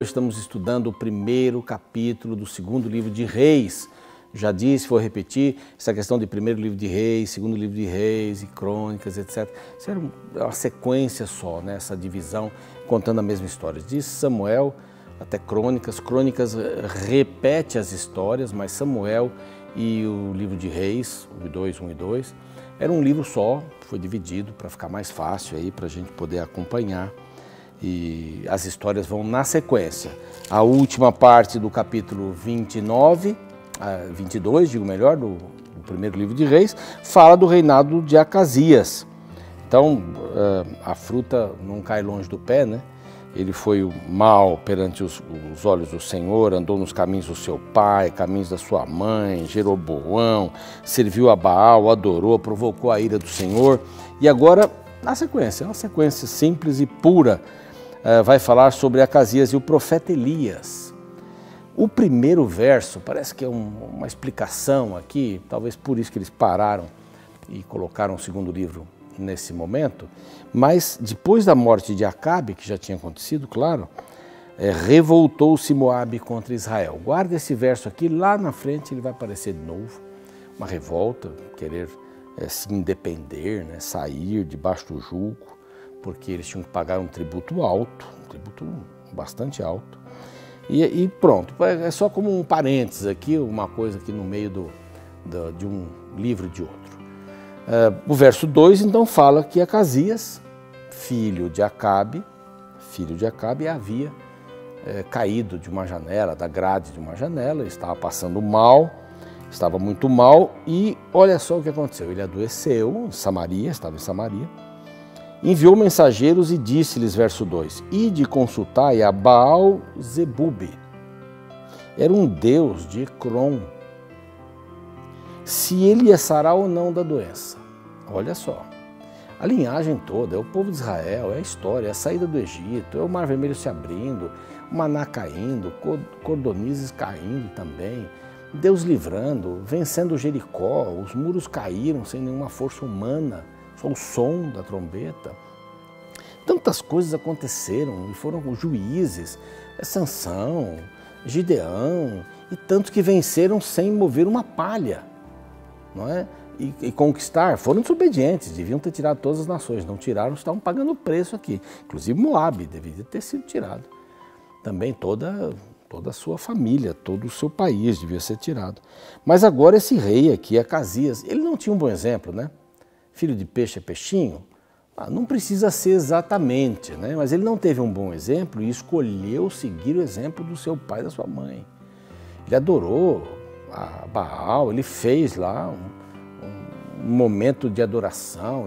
Estamos estudando o primeiro capítulo do segundo livro de Reis. Já disse, vou repetir, essa questão de primeiro livro de Reis, segundo livro de Reis e Crônicas, etc. Isso era uma sequência só, né? Essa divisão, contando a mesma história. De Samuel até Crônicas. Crônicas repete as histórias, mas Samuel e o livro de Reis, 1 e 2, era um livro só, foi dividido para ficar mais fácil aí, para a gente poder acompanhar. E as histórias vão na sequência. A última parte do capítulo 22, digo melhor, do primeiro livro de Reis, fala do reinado de Acasias. Então, a fruta não cai longe do pé, né? Ele foi mau perante os olhos do Senhor, andou nos caminhos do seu pai, caminhos da sua mãe, Jeroboão, serviu a Baal, adorou, provocou a ira do Senhor. E agora, na sequência, uma sequência simples e pura, vai falar sobre Acasias e o profeta Elias. O primeiro verso parece que é uma explicação aqui, talvez por isso que eles pararam e colocaram o segundo livro nesse momento, mas depois da morte de Acabe, que já tinha acontecido, claro, revoltou-se Moabe contra Israel. Guarda esse verso aqui, lá na frente ele vai aparecer de novo, uma revolta, querer se independer, né, sair debaixo do jugo, porque eles tinham que pagar um tributo alto, um tributo bastante alto. E pronto, é só como um parênteses aqui, uma coisa aqui no meio de um livro de outro. O verso 2 então fala que Acasias, filho de Acabe, havia caído de uma janela, da grade de uma janela, estava passando mal, estava muito mal e olha só o que aconteceu, ele adoeceu em Samaria, estava em Samaria, enviou mensageiros e disse-lhes, verso 2, ide consultai a Baal-zebube, era um deus de Ecrom, se ele ia sarar ou não da doença. Olha só, a linhagem toda, é o povo de Israel, é a história, é a saída do Egito, é o Mar Vermelho se abrindo, o maná caindo, cordonizes caindo também, Deus livrando, vencendo Jericó, os muros caíram sem nenhuma força humana, só o som da trombeta. Tantas coisas aconteceram e foram os juízes, Sansão, Gideão e tantos que venceram sem mover uma palha, não é? E conquistar, foram desobedientes, deviam ter tirado todas as nações, não tiraram, estavam pagando o preço aqui, inclusive Moabe deveria ter sido tirado, também toda a sua família, todo o seu país devia ser tirado. Mas agora esse rei aqui, Acasias, ele não tinha um bom exemplo, né? Filho de peixe é peixinho? Não precisa ser exatamente, né? Mas ele não teve um bom exemplo e escolheu seguir o exemplo do seu pai e da sua mãe. Ele adorou a Baal, ele fez lá um momento de adoração,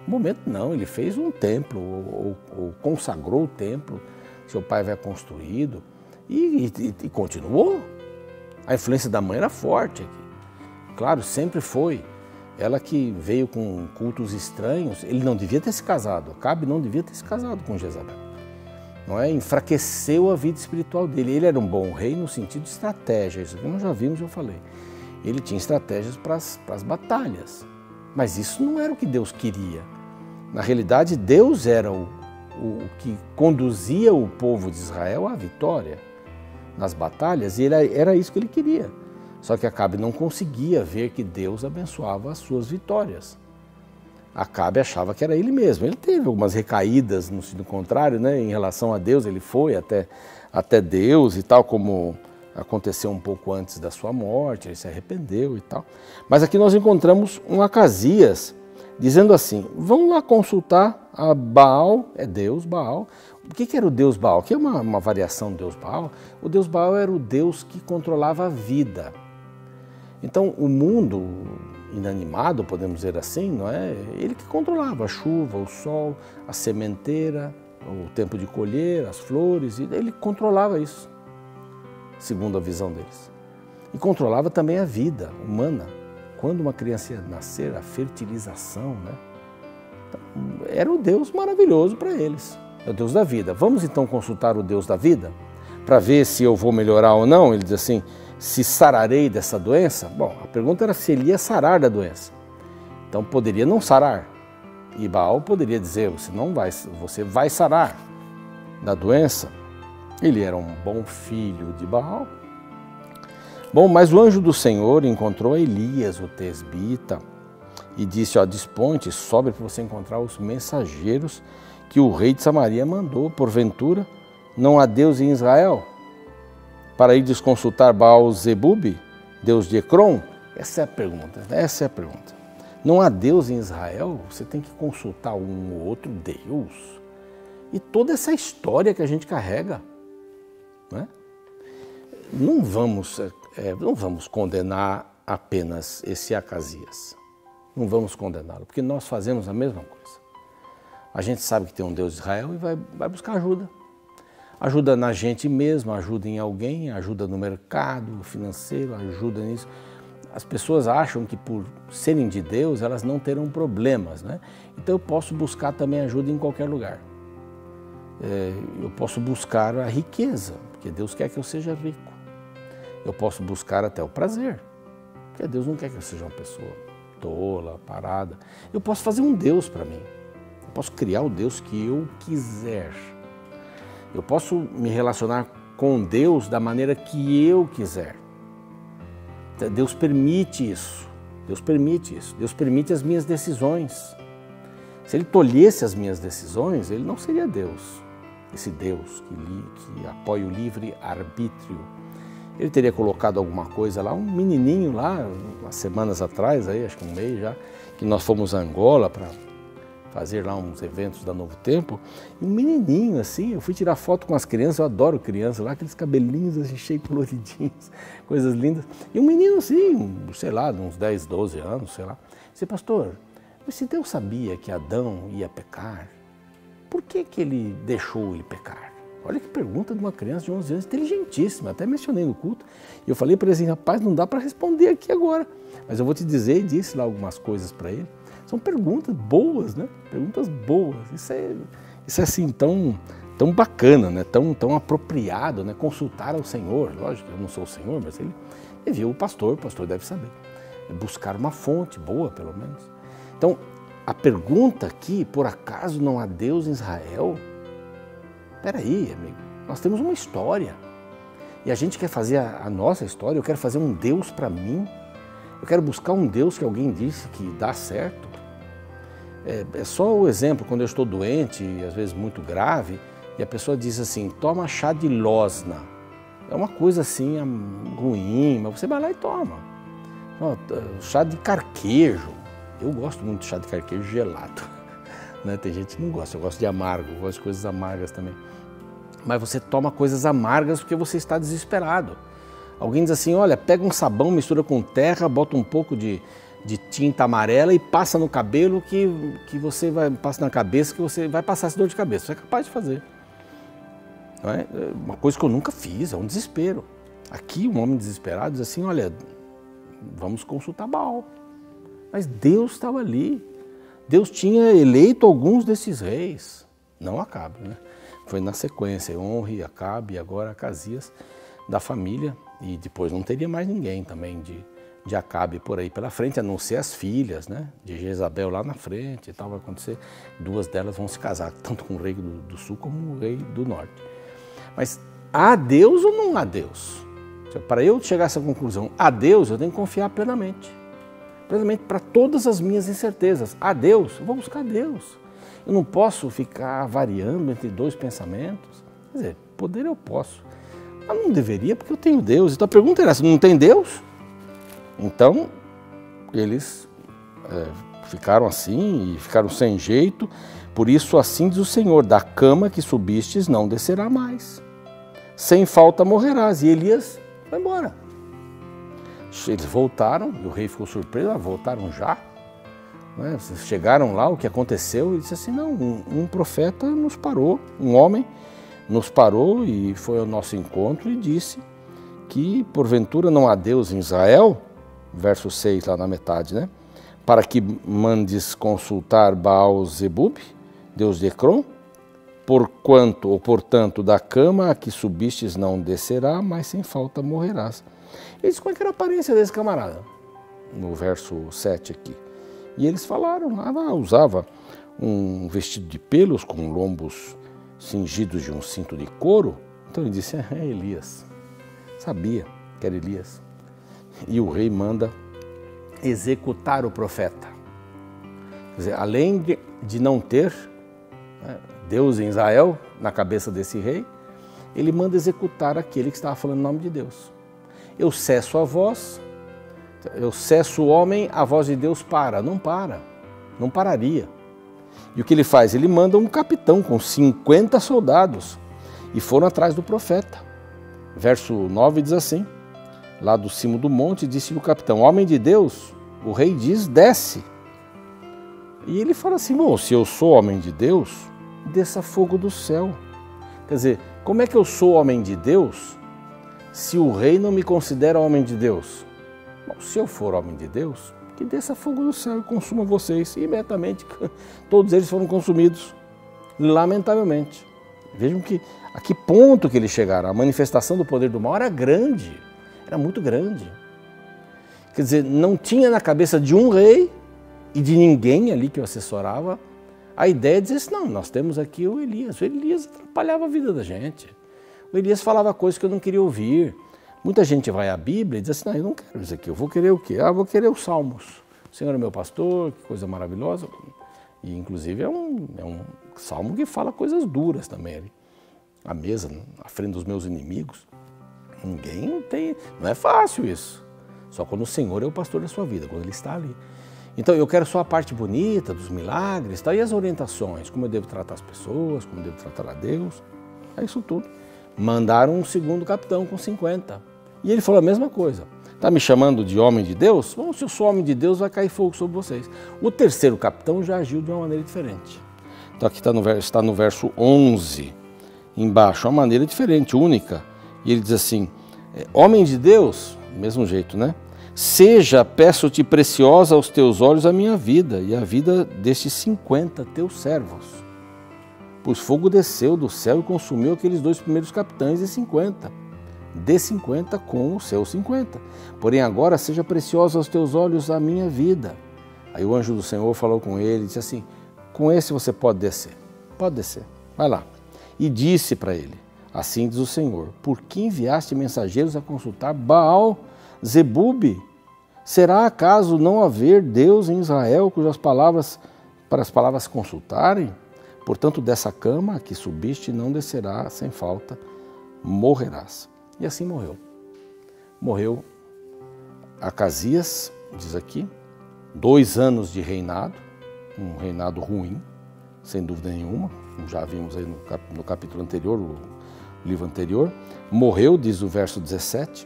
ele fez um templo, ou consagrou o templo que seu pai havia construído e continuou. A influência da mãe era forte aqui, claro, sempre foi. Ela que veio com cultos estranhos, ele não devia ter se casado, Acabe não devia ter se casado com Jezabel. Não é? Enfraqueceu a vida espiritual dele. Ele era um bom rei no sentido de estratégia, isso aqui nós já vimos, eu falei. Ele tinha estratégias para as batalhas, mas isso não era o que Deus queria. Na realidade, Deus era o que conduzia o povo de Israel à vitória nas batalhas e era isso que ele queria. Só que Acabe não conseguia ver que Deus abençoava as suas vitórias. Acabe achava que era ele mesmo. Ele teve algumas recaídas no sentido contrário, né? Em relação a Deus, ele foi até Deus e tal, como aconteceu um pouco antes da sua morte, ele se arrependeu e tal. Mas aqui nós encontramos um Acasias dizendo assim, vamos lá consultar a Baal, é Deus, Baal. O que era o Deus Baal? Que é uma variação do Deus Baal. O Deus Baal era o Deus que controlava a vida. Então, o mundo inanimado, podemos dizer assim, não é? Ele que controlava a chuva, o sol, a sementeira, o tempo de colher, as flores, ele controlava isso, segundo a visão deles. E controlava também a vida humana. Quando uma criança ia nascer, a fertilização, né? Então, era o Deus maravilhoso para eles, é o Deus da vida. Vamos então consultar o Deus da vida para ver se eu vou melhorar ou não? Ele diz assim, se sararei dessa doença? Bom, a pergunta era se ele ia sarar da doença. Então poderia não sarar. E Baal poderia dizer, você vai sarar da doença. Ele era um bom filho de Baal. Bom, mas o anjo do Senhor encontrou Elias, o tesbita, e disse, ó, desponte, sobe para você encontrar os mensageiros que o rei de Samaria mandou. Porventura, não há Deus em Israel? Para ir consultar Baal-zebub, Deus de Ecrom? Essa é a pergunta. Não há Deus em Israel? Você tem que consultar um ou outro Deus. E toda essa história que a gente carrega, né? Não vamos condenar apenas esse Acasias. Não vamos condená-lo, porque nós fazemos a mesma coisa. A gente sabe que tem um Deus de Israel e vai buscar ajuda. Ajuda na gente mesmo, ajuda em alguém, ajuda no mercado financeiro, ajuda nisso. As pessoas acham que por serem de Deus, elas não terão problemas, né? Então eu posso buscar também ajuda em qualquer lugar. Eu posso buscar a riqueza, porque Deus quer que eu seja rico. Eu posso buscar até o prazer, porque Deus não quer que eu seja uma pessoa tola, parada. Eu posso fazer um Deus para mim. Eu posso criar o Deus que eu quiser. Eu posso me relacionar com Deus da maneira que eu quiser. Deus permite isso. Deus permite isso. Deus permite as minhas decisões. Se Ele tolhesse as minhas decisões, Ele não seria Deus. Esse Deus que apoia o livre-arbítrio. Ele teria colocado alguma coisa lá, um menininho lá, umas semanas atrás, aí, acho que um mês já, que nós fomos a Angola para fazer lá uns eventos da Novo Tempo, e um menininho assim, eu fui tirar foto com as crianças, eu adoro crianças lá, aqueles cabelinhos assim, cheios coloridinhos, coisas lindas, e um menino assim, sei lá, de uns 10, 12 anos, sei lá, disse, pastor, mas se Deus sabia que Adão ia pecar, por que ele deixou ele pecar? Olha que pergunta de uma criança de 11 anos, inteligentíssima, até mencionei no culto. E eu falei para ele assim, rapaz, não dá para responder aqui agora. Mas eu vou te dizer, e disse lá algumas coisas para ele. São perguntas boas, né? Perguntas boas. Isso é assim, tão bacana, né? Tão apropriado, né? Consultar ao Senhor. Lógico, eu não sou o Senhor, mas ele viu o pastor deve saber. Buscar uma fonte boa, pelo menos. Então, a pergunta aqui, por acaso não há Deus em Israel? Espera aí, amigo, nós temos uma história e a gente quer fazer a nossa história, eu quero fazer um Deus para mim, eu quero buscar um Deus que alguém disse que dá certo. É só o exemplo, quando eu estou doente, às vezes muito grave, e a pessoa diz assim, toma chá de losna. É uma coisa assim ruim, mas você vai lá e toma. Chá de carquejo, eu gosto muito de chá de carquejo gelado. Né? Tem gente que não gosta, eu gosto de amargo, eu gosto de coisas amargas também. Mas você toma coisas amargas porque você está desesperado. Alguém diz assim, olha, pega um sabão, mistura com terra, bota um pouco de tinta amarela e passa no cabelo que você vai, passa na cabeça que você vai passar essa dor de cabeça. Você é capaz de fazer. Não é? Uma coisa que eu nunca fiz, é um desespero. Aqui um homem desesperado diz assim, olha, vamos consultar Baal. Mas Deus estava ali. Deus tinha eleito alguns desses reis, não Acabe, né? Foi na sequência, Honre, Acabe e agora Acasias da família, e depois não teria mais ninguém também de Acabe por aí pela frente, a não ser as filhas, né? De Jezabel lá na frente e tal, vai acontecer, 2 delas vão se casar, tanto com o rei do sul como o rei do norte. Mas há Deus ou não há Deus? Para eu chegar a essa conclusão, há Deus, eu tenho que confiar plenamente para todas as minhas incertezas. A Deus, eu vou buscar Deus. Eu não posso ficar variando entre 2 pensamentos. Quer dizer, poder eu posso. Mas não deveria, porque eu tenho Deus. Então a pergunta era essa, não tem Deus? Então, eles ficaram assim e ficaram sem jeito. Por isso, assim diz o Senhor, da cama que subistes não descerá mais. Sem falta morrerás. E Elias foi embora. Eles voltaram, e o rei ficou surpreso, voltaram já? Né? Chegaram lá, o que aconteceu? Ele disse assim, não, um profeta nos parou, um homem nos parou e foi ao nosso encontro e disse que porventura não há Deus em Israel, verso 6 lá na metade, né? Para que mandes consultar Baal-zebub, Deus de Ecrom, porquanto ou portanto da cama a que subistes não descerá, mas sem falta morrerás. Ele disse, como é que era a aparência desse camarada? No verso 7 aqui. E eles falaram, usava um vestido de pelos com lombos cingidos de um cinto de couro, Então ele disse, é Elias. Sabia que era Elias. E o rei manda executar o profeta. Quer dizer, além de não ter Deus em Israel na cabeça desse rei, ele manda executar aquele que estava falando em nome de Deus. Eu cesso a voz, eu cesso o homem, a voz de Deus para. Não para, não pararia. E o que ele faz? Ele manda um capitão com 50 soldados e foram atrás do profeta. Verso 9 diz assim, lá do cimo do monte, disse-lhe o capitão, homem de Deus, o rei diz, desce. E ele fala assim, bom, se eu sou homem de Deus, desça fogo do céu. Quer dizer, como é que eu sou homem de Deus se o rei não me considera homem de Deus? Bom, se eu for homem de Deus, que desça fogo do céu e consuma vocês. E imediatamente todos eles foram consumidos, lamentavelmente. Vejam a que ponto que eles chegaram. A manifestação do poder do mal era grande, era muito grande. Quer dizer, não tinha na cabeça de um rei e de ninguém ali que o assessorava a ideia de dizer assim, não, nós temos aqui o Elias. O Elias atrapalhava a vida da gente. O Elias falava coisas que eu não queria ouvir. Muita gente vai à Bíblia e diz assim, não, eu não quero isso aqui, eu vou querer o quê? Vou querer os Salmos. O Senhor é meu pastor, que coisa maravilhosa. E inclusive é um salmo que fala coisas duras também ali. A mesa, à frente dos meus inimigos. Ninguém tem, não é fácil isso. Só quando o Senhor é o pastor da sua vida, quando Ele está ali. Então eu quero só a parte bonita dos milagres, tá? E as orientações, como eu devo tratar as pessoas, como eu devo tratar a Deus. É isso tudo. Mandaram um segundo capitão com 50. E ele falou a mesma coisa. Está me chamando de homem de Deus? Bom, se eu sou homem de Deus, vai cair fogo sobre vocês. O terceiro capitão já agiu de uma maneira diferente. Então aqui está no verso 11, embaixo, uma maneira diferente, única. E ele diz assim, homem de Deus, do mesmo jeito, né? Seja, peço-te preciosa aos teus olhos a minha vida e a vida destes 50 teus servos. Pois fogo desceu do céu e consumiu aqueles 2 primeiros capitães e 50. Dê 50 com os seus 50. Porém agora seja preciosa aos teus olhos a minha vida. Aí o anjo do Senhor falou com ele e disse assim, com esse você pode descer, vai lá. E disse para ele, assim diz o Senhor, por que enviaste mensageiros a consultar Baal-Zebub? Será acaso não haver Deus em Israel cujas palavras, para as palavras consultarem? Portanto, dessa cama que subiste não descerá sem falta, morrerás. E assim morreu. Morreu Acasias, diz aqui, 2 anos de reinado, um reinado ruim, sem dúvida nenhuma, como já vimos aí no capítulo anterior, o livro anterior. Morreu, diz o verso 17,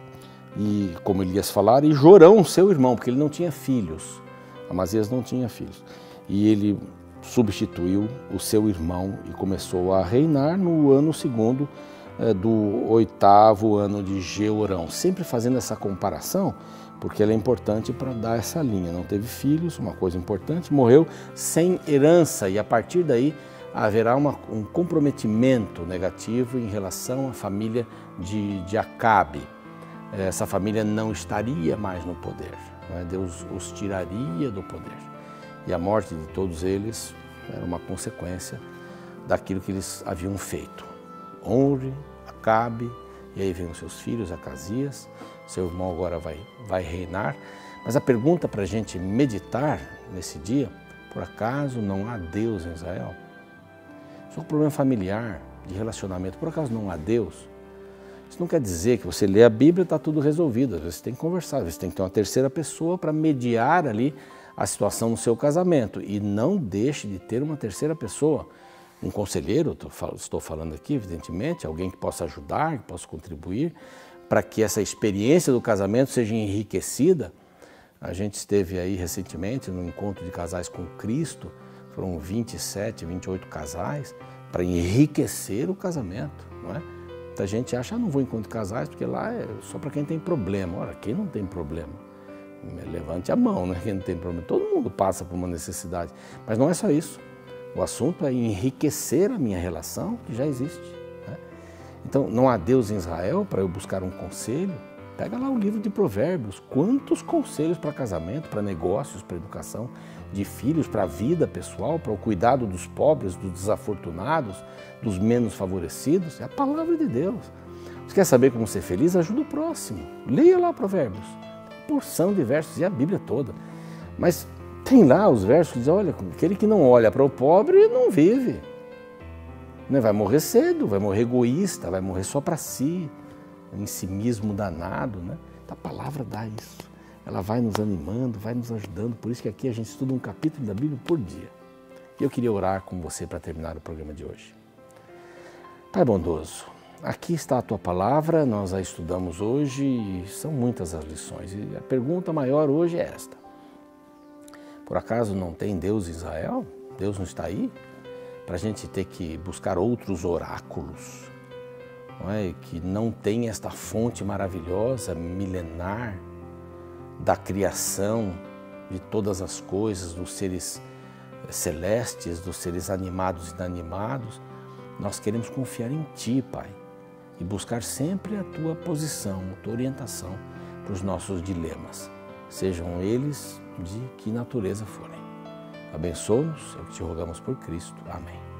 e como Elias falara, e Jorão, seu irmão, porque ele não tinha filhos, Amazias não tinha filhos, e ele substituiu o seu irmão e começou a reinar no ano segundo do 8º ano de Jeorão. Sempre fazendo essa comparação, porque ela é importante para dar essa linha. Não teve filhos, uma coisa importante, morreu sem herança e a partir daí haverá um comprometimento negativo em relação à família de Acabe. Essa família não estaria mais no poder, né? Deus os tiraria do poder. E a morte de todos eles era uma consequência daquilo que eles haviam feito. Honre, Acabe, e aí vem os seus filhos, Acasias, seu irmão agora vai reinar. Mas a pergunta para a gente meditar nesse dia, por acaso não há Deus em Israel? Se é um problema familiar, de relacionamento, por acaso não há Deus? Isso não quer dizer que você lê a Bíblia e está tudo resolvido. Às vezes você tem que conversar, às vezes tem que ter uma terceira pessoa para mediar ali a situação no seu casamento. E não deixe de ter uma terceira pessoa, um conselheiro, estou falando aqui, evidentemente, alguém que possa ajudar, que possa contribuir, para que essa experiência do casamento seja enriquecida. A gente esteve aí recentemente no encontro de casais com Cristo, foram 27, 28 casais, para enriquecer o casamento, não é? Muita gente acha, não vou em encontro de casais, porque lá é só para quem tem problema. Ora, quem não tem problema? Levante a mão, né? Quem não tem problema. Todo mundo passa por uma necessidade, mas não é só isso. O assunto é enriquecer a minha relação, que já existe, né? Então, não há Deus em Israel para eu buscar um conselho? Pega lá o livro de Provérbios. Quantos conselhos para casamento, para negócios, para educação? de filhos para a vida pessoal, para o cuidado dos pobres, dos desafortunados, dos menos favorecidos? É a palavra de Deus. Você quer saber como ser feliz? Ajuda o próximo. Leia lá Provérbios. Porção de versos, e a Bíblia toda. Mas tem lá os versos que dizem, olha, aquele que não olha para o pobre não vive. Vai morrer cedo, vai morrer egoísta, vai morrer só para si. Um ensimismo danado, né? Então, a palavra dá isso. Ela vai nos animando, vai nos ajudando. Por isso que aqui a gente estuda um capítulo da Bíblia por dia. E eu queria orar com você para terminar o programa de hoje. Pai bondoso, aqui está a Tua palavra, nós a estudamos hoje e são muitas as lições. E a pergunta maior hoje é esta. Por acaso não tem Deus em Israel? Deus não está aí? Para a gente ter que buscar outros oráculos, não é? Que não tem esta fonte maravilhosa, milenar, da criação de todas as coisas, dos seres celestes, dos seres animados e inanimados. Nós queremos confiar em Ti, Pai, e buscar sempre a Tua posição, a Tua orientação para os nossos dilemas, sejam eles de que natureza forem. Abençoa-nos, é o que te rogamos por Cristo. Amém.